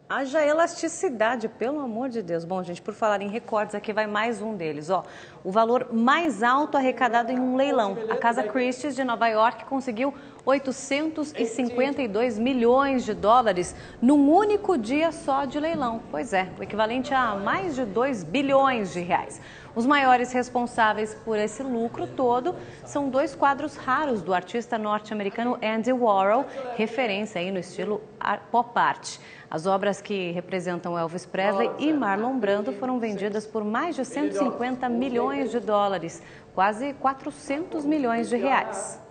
Haja elasticidade, pelo amor de Deus. Bom, gente, por falar em recordes, aqui vai mais um deles. Ó, o valor mais alto arrecadado em um leilão. A Casa Christie's de Nova York conseguiu 852 milhões de dólares num único dia só de leilão. Pois é, o equivalente a mais de 2 bilhões de reais. Os maiores responsáveis por esse lucro todo são dois quadros raros do artista norte-americano Andy Warhol, referência aí no estilo pop art. As obras que representam Elvis Presley e Marlon Brando foram vendidas por mais de 150 milhões de dólares, quase 400 milhões de reais.